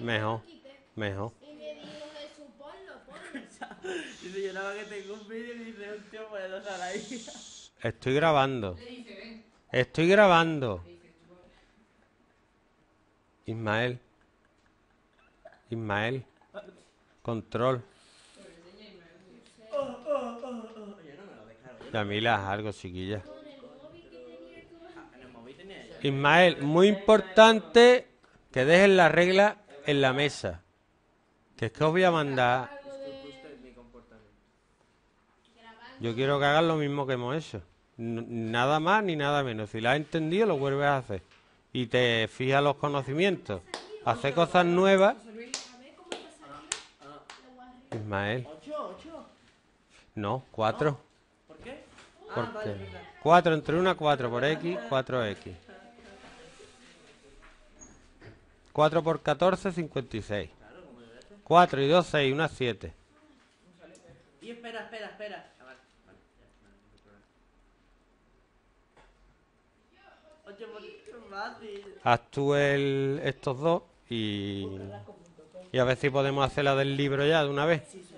Mejor, mejor. Y me dijo Jesús, ponlo. Dice, yo nada más que tengo un vídeo y dice, hostia, pues no sale ahí. Estoy grabando. Estoy grabando. Ismael. Ismael. Control. Yo no me lo descargo. Yamila, algo, chiquilla. Con el móvil que tenía tú. En el móvil tenía ella. Ismael, muy importante que dejen la regla en la mesa. Que es que os voy a mandar. Disculpe usted mi comportamiento. Yo quiero que hagas lo mismo que hemos hecho. Nada más ni nada menos. Si la has entendido, lo vuelves a hacer. Y te fijas los conocimientos. Hacer cosas nuevas. A ver cómo te salió. Ismael. 8. No, 4. ¿Por qué? ¿Por vale, qué? es verdad. 4 entre 1, 4 por X, 4X. 4 por 14, 56. 4 y 2, 6, una 7. Y espera. Ah, vale, ya, no hay problema. 8 por qué fácil. Haz tú estos dos y a ver si podemos hacer la del libro ya de una vez. Sí,